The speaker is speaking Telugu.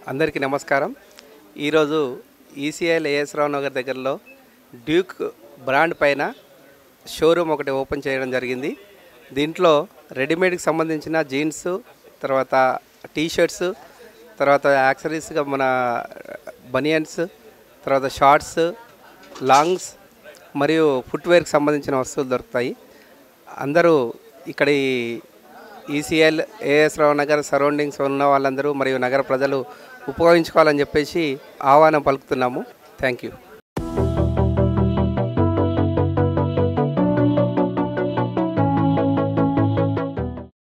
అందరికీ నమస్కారం. ఈరోజు ఈసీఐల్ ఏఎస్ రావు నగర్ దగ్గరలో డ్యూక్ బ్రాండ్ పైన షోరూమ్ ఒకటి ఓపెన్ చేయడం జరిగింది. దీంట్లో రెడీమేడ్కి సంబంధించిన జీన్స్, తర్వాత టీషర్ట్స్, తర్వాత యాక్సరీస్గా మన బనియన్స్, తర్వాత షార్ట్స్, లాంగ్స్ మరియు ఫుట్వేర్కి సంబంధించిన వస్తువులు దొరుకుతాయి. అందరూ ఇక్కడ ECIL A S Rao Nagar surroundings ఉన్న వాళ్ళందరూ మరియు నగర ప్రజలు ఉపయోగించుకోవాలని చెప్పేసి ఆహ్వానం పలుకుతున్నాము. Thank you.